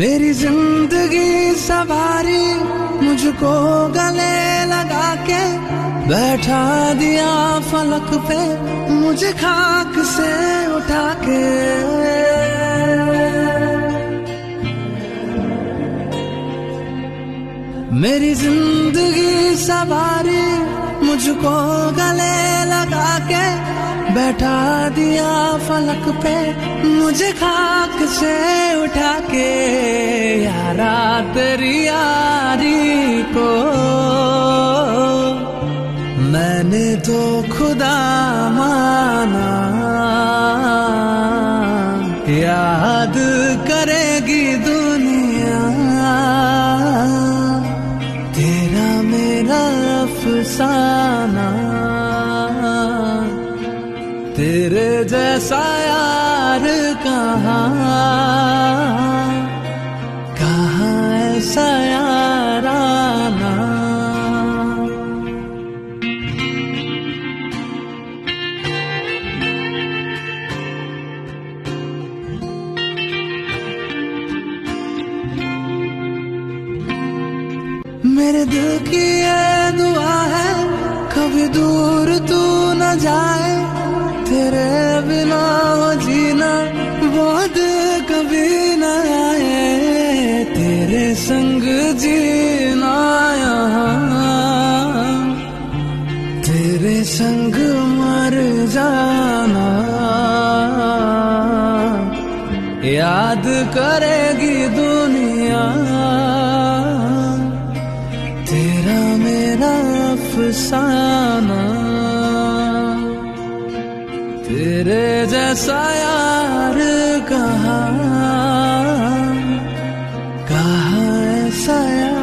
मेरी जिंदगी सवारी मुझको गले लगा के बैठा दिया फलक पे मुझे खाक से उठा के। मेरी जिंदगी सवारी मुझको गले लगा के बैठा दिया फलक पे मुझे खाक से उठा के। यारा तेरी यारी को मैंने तो खुदा माना, याद करेगी दुनिया तेरा मेरा अफसाना। तेरे जैसा यार कहाँ कहाँ ऐसा याराना। मेरे दिल की ये दुआ है कभी दूर तू न जाए, तेरे बिना हो जीना बहुत कभी न आए। तेरे संग जीना यहाँ तेरे संग मर जाना। याद करेगी दुनिया तेरा मेरा अफसाना। तेरे जैसा यार कहाँ कहाँ ऐसा यार।